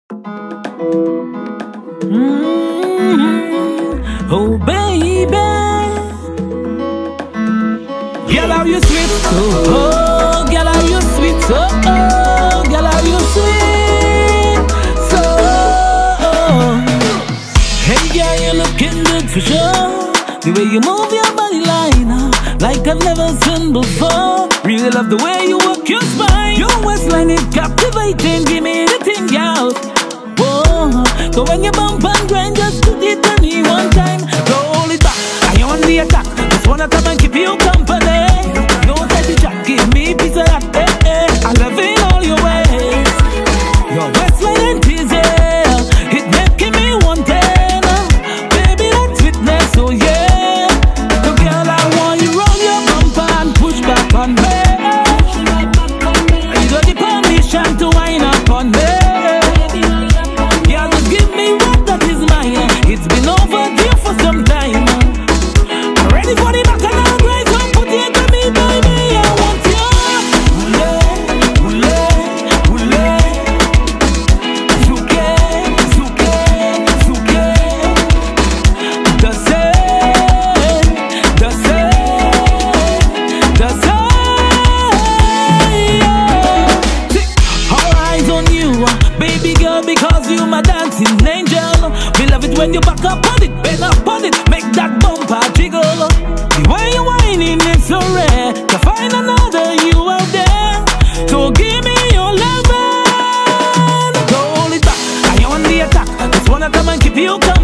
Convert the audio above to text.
Oh baby, girl, how you sweet, oh, girl, how you sweet, oh, girl, how you sweet, so, hey girl, you're looking good for sure. The way you move your body line, like I've never seen before. Really love the way you walk your spine. Your waistline is captivating, give me the thing, girl. Whoa, so when you bump and grind, just do it to me one time. Roll it back, I on the attack. Just wanna come and keep you company. Don't let it jack, give me a piece of that, eh, eh. I love it all your ways. Your waistline and teasy, it making me want it. Baby, that's witness, oh yeah. So girl, I want you roll your bumper and push back on me. You got the permission to wind up on me. It's been overdue for some time. I'm ready for the back and I'll grind. So put it to me, baby. I want you. Oulé, oulé, oulé. Zouké, zouké, zouké. Dansez, dansez, dansez. All eyes on you, baby girl, because you my dancing angel. We love it when you back up on it, bend up on it, make that bumper jiggle. The way you whining is so rare, to find another you out there. So give me your love and hold it back. I on the attack, I just wanna come and keep you calm.